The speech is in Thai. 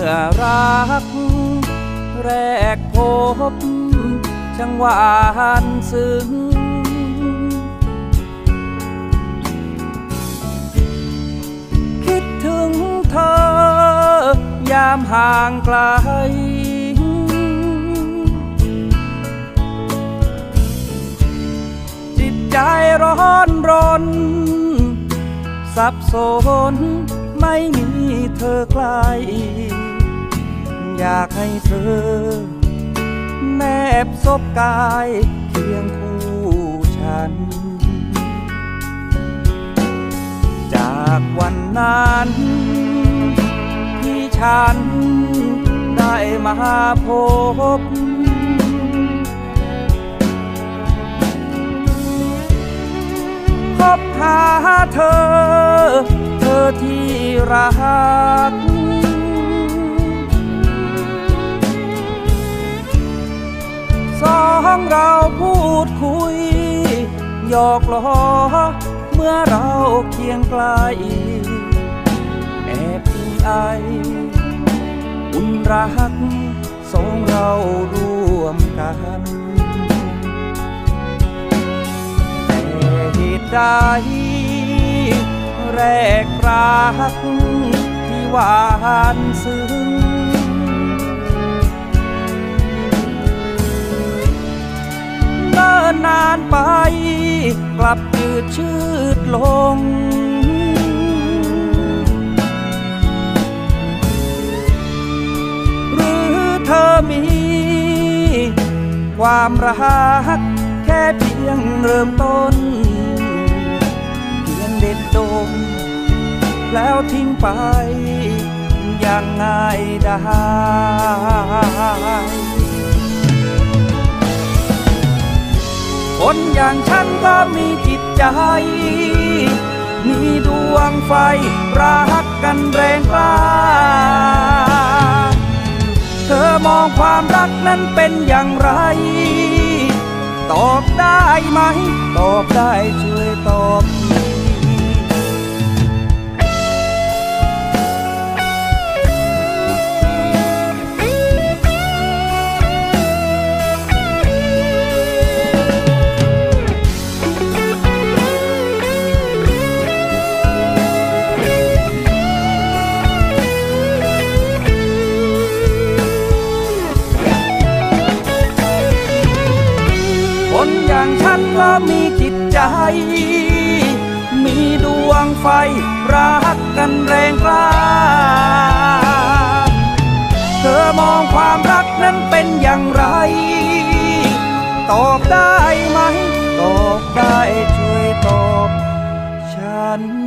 อรักแรกพบช่างหวานซึ้งคิดถึงเธอยามห่างไกลจิตใจร้อนรนสับสนไม่มีเธอใกล้อยากให้เธอแนบซบกายเคียงคู่ฉันจากวันนั้นที่ฉันได้มาพบหาเธอที่รักสองเราพูดคุยหยอกล้อเมื่อเราเคียงไกลแอบอิงไออุ่นรักสองเราร่วมกันแต่เหตุใดแรกรักที่หวานซึ้งเนิ่นนานไปกลับจืดชืดลงหรือเธอมีความรักแค่เพียงเริ่มต้นเพียงเด็ดดมแล้วทิ้งไปอย่างง่ายดายคนอย่างฉันก็มีจิตใจมีดวงไฟรักกันแรงกล้าเธอมองความรักนั้นเป็นอย่างไรตอบได้ไหมตอบได้ช่วยตอบคนอย่างฉันก็มีจิตใจมีดวงไฟรักกันแรงกล้าเธอมองความรักนั้นเป็นอย่างไรตอบได้ไหมตอบได้ช่วยตอบฉัน